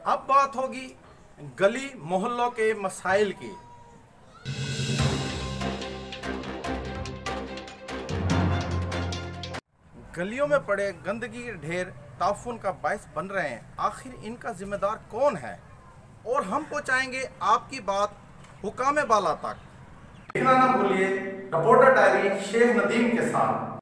अब बात होगी गली मोहल्लों के मसाइल की। गलियों में पड़े गंदगी के ढेर ताफून का बायस बन रहे हैं। आखिर इनका जिम्मेदार कौन है? और हम पहुंचाएंगे आपकी बात हुकाम बाला तक। देखना ना भूलिए रिपोर्टर डायरी शेख नदीम के साथ।